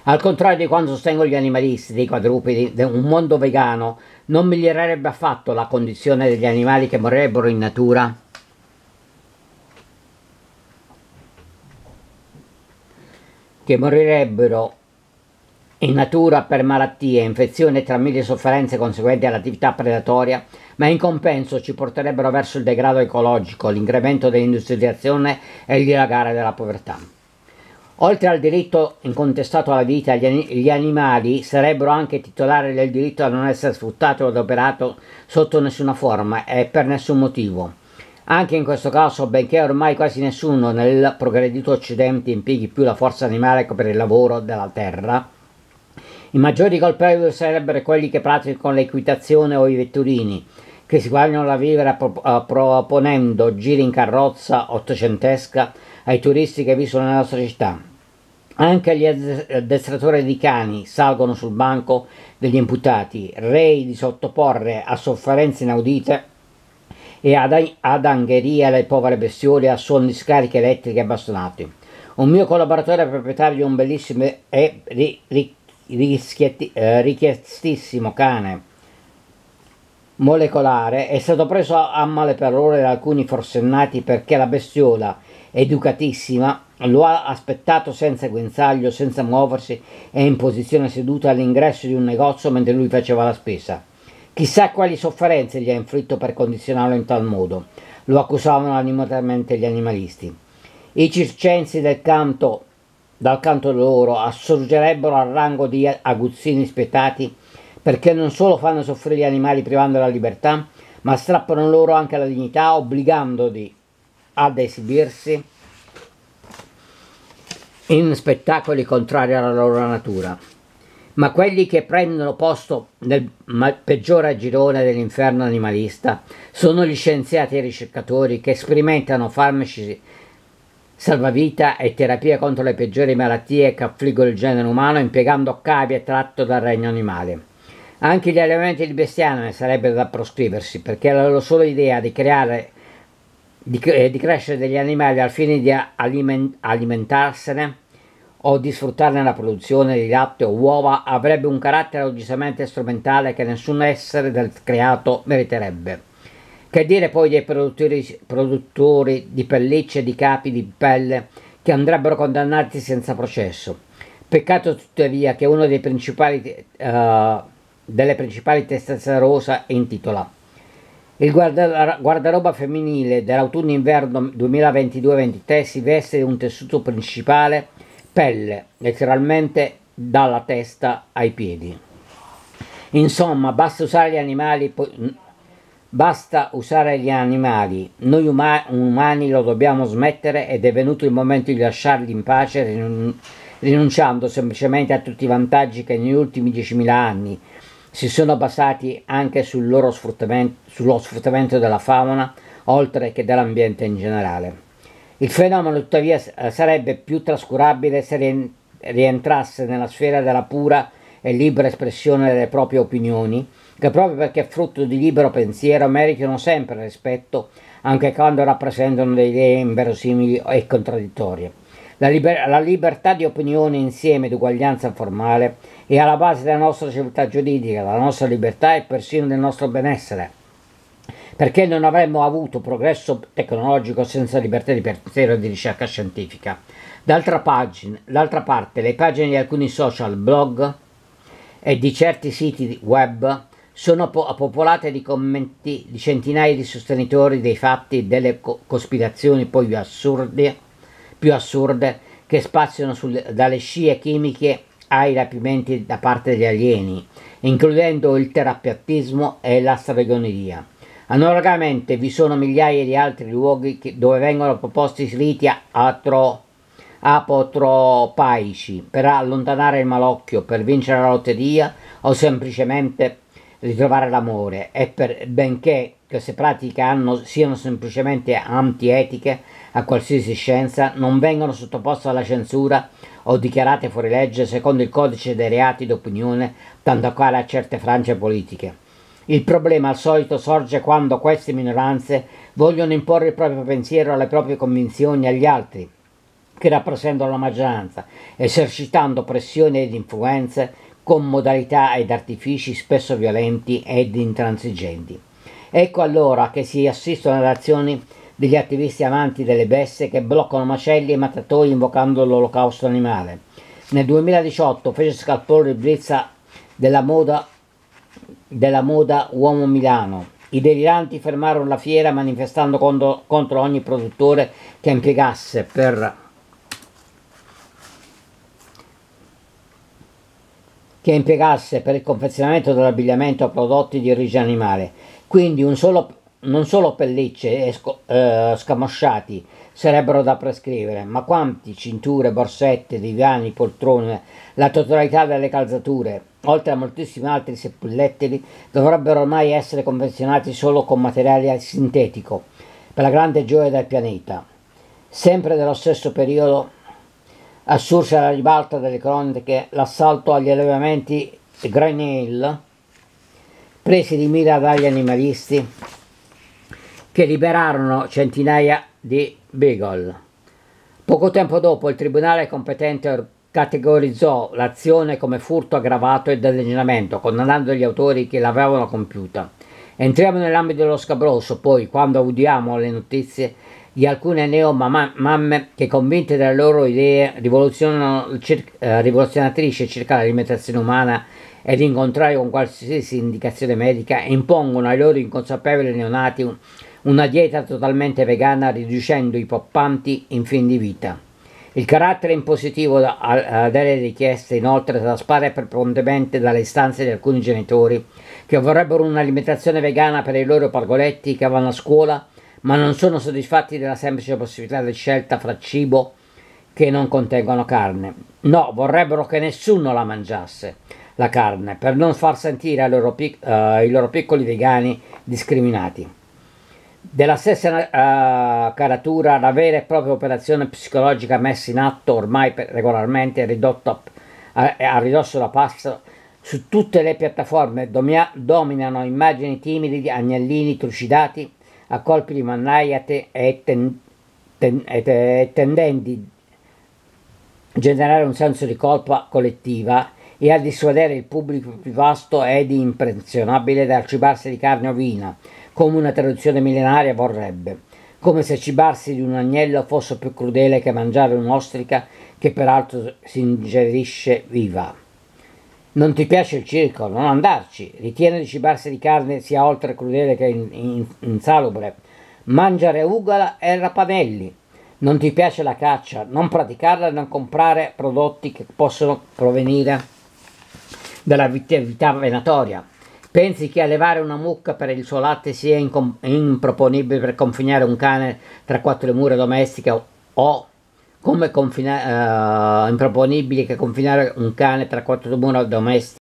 Al contrario di quanto sostengono gli animalisti dei quadrupedi, un mondo vegano non migliorerebbe affatto la condizione degli animali che morirebbero in natura. Per malattie, infezioni e tra mille sofferenze conseguenti all'attività predatoria, ma in compenso ci porterebbero verso il degrado ecologico, l'incremento dell'industrializzazione e il dilagare della povertà. Oltre al diritto incontestato alla vita, gli animali sarebbero anche titolari del diritto a non essere sfruttati o adoperato sotto nessuna forma e per nessun motivo. Anche in questo caso, benché ormai quasi nessuno nel progredito Occidente impieghi più la forza animale per il lavoro della terra, i maggiori colpevoli sarebbero quelli che praticano l'equitazione o i vetturini, che si guadagnano la vivere proponendo giri in carrozza ottocentesca ai turisti che vivono nella nostra città. Anche gli addestratori di cani salgono sul banco degli imputati, rei di sottoporre a sofferenze inaudite e ad angheria le povere bestiole a suoni di scariche elettriche e bastonati. Un mio collaboratore proprietario di un bellissimo e richiestissimo cane molecolare è stato preso a male parole da alcuni forsennati perché la bestiola, educatissima, lo ha aspettato senza guinzaglio, senza muoversi e in posizione seduta all'ingresso di un negozio mentre lui faceva la spesa. Chissà quali sofferenze gli ha inflitto per condizionarlo in tal modo, lo accusavano animatamente gli animalisti. I circensi dal canto loro assurgerebbero al rango di aguzzini spietati perché non solo fanno soffrire gli animali privando la libertà, ma strappano loro anche la dignità, obbligandoli ad esibirsi in spettacoli contrari alla loro natura. Ma quelli che prendono posto nel peggiore girone dell'inferno animalista sono gli scienziati e i ricercatori che sperimentano farmaci salvavita e terapia contro le peggiori malattie che affliggono il genere umano impiegando cavie tratto dal regno animale. Anche gli allevamenti di bestiame sarebbero da proscriversi perché la loro sola idea di crescere degli animali al fine di alimentarsene o di sfruttarne la produzione di latte o uova avrebbe un carattere decisamente strumentale che nessun essere del creato meriterebbe. Che dire poi dei produttori di pellicce e di capi di pelle che andrebbero condannati senza processo. Peccato tuttavia che uno delle principali testate rosa intitola il guardaroba femminile dell'autunno-inverno 2022-23 si veste di un tessuto principale pelle, letteralmente dalla testa ai piedi. Insomma, basta usare gli animali, noi umani lo dobbiamo smettere ed è venuto il momento di lasciarli in pace rinunciando semplicemente a tutti i vantaggi che negli ultimi 10.000 anni si sono basati anche sullo sfruttamento della fauna, oltre che dell'ambiente in generale. Il fenomeno tuttavia sarebbe più trascurabile se rientrasse nella sfera della pura e libera espressione delle proprie opinioni, che proprio perché frutto di libero pensiero meritano sempre rispetto anche quando rappresentano delle idee inverosimili e contraddittorie. La libertà di opinione insieme di uguaglianza formale è alla base della nostra civiltà giuridica, della nostra libertà e persino del nostro benessere. Perché non avremmo avuto progresso tecnologico senza libertà di pensiero e di ricerca scientifica. D'altra parte, le pagine di alcuni social, blog e di certi siti web sono popolate di commenti di centinaia di sostenitori dei fatti e delle cospirazioni poi più assurde che spaziano dalle scie chimiche ai rapimenti da parte degli alieni, includendo il terapeutismo e la stregoneria. Analogamente vi sono migliaia di altri luoghi dove vengono proposti riti apotropaici per allontanare il malocchio, per vincere la lotteria o semplicemente ritrovare l'amore e benché queste pratiche siano semplicemente antietiche a qualsiasi scienza, non vengono sottoposte alla censura o dichiarate fuori legge secondo il codice dei reati d'opinione, tanto quale a certe frange politiche. Il problema al solito sorge quando queste minoranze vogliono imporre il proprio pensiero, le proprie convinzioni agli altri, che rappresentano la maggioranza, esercitando pressioni ed influenze con modalità ed artifici spesso violenti ed intransigenti. Ecco allora che si assistono alle azioni degli attivisti amanti delle bestie che bloccano macelli e matatori invocando l'olocausto animale. Nel 2018 fece scalpore il blitz della moda Uomo Milano. I deliranti fermarono la fiera manifestando contro ogni produttore che impiegasse per il confezionamento dell'abbigliamento prodotti di origine animale. Quindi non solo pellicce e scamosciati sarebbero da prescrivere, ma quanti cinture, borsette, divani, poltrone, la totalità delle calzature, oltre a moltissimi altri seppellettili, dovrebbero ormai essere confezionati solo con materiale sintetico, per la grande gioia del pianeta. Sempre nello stesso periodo assurse alla ribalta delle cronache l'assalto agli allevamenti Green Hill, presi di mira dagli animalisti che liberarono centinaia di beagle. Poco tempo dopo il tribunale competente categorizzò l'azione come furto aggravato e danneggiamento, condannando gli autori che l'avevano compiuta. Entriamo nell'ambito dello scabroso, poi, quando udiamo le notizie di alcune neo-mamme che, convinte dalle loro idee rivoluzionatrici circa l'alimentazione umana ed in contrario con qualsiasi indicazione medica, impongono ai loro inconsapevoli neonati una dieta totalmente vegana, riducendo i poppanti in fin di vita. Il carattere impositivo delle richieste inoltre traspare prepotentemente dalle istanze di alcuni genitori che vorrebbero un'alimentazione vegana per i loro pargoletti che vanno a scuola, ma non sono soddisfatti della semplice possibilità di scelta fra cibo che non contengono carne. No, vorrebbero che nessuno la mangiasse, la carne, per non far sentire i loro piccoli vegani discriminati. Della stessa caratura la vera e propria operazione psicologica messa in atto ormai regolarmente ridotta a ridosso da passo su tutte le piattaforme dominano immagini timidi di agnellini trucidati a colpi di mannaia tendenti a generare un senso di colpa collettiva e a dissuadere il pubblico più vasto ed impressionabile dal cibarsi di carne ovina, come una tradizione millenaria vorrebbe, come se cibarsi di un agnello fosse più crudele che mangiare un'ostrica che peraltro si ingerisce viva. Non ti piace il circo? Non andarci. Ritieni di cibarsi di carne sia oltre crudele che insalubre. Mangiare ugola e rapanelli. Non ti piace la caccia? Non praticarla e non comprare prodotti che possono provenire dalla vita venatoria. Pensi che allevare una mucca per il suo latte sia improponibile per confinare un cane tra quattro mura domestiche o come improponibile che confinare un cane tra quattro mura domestiche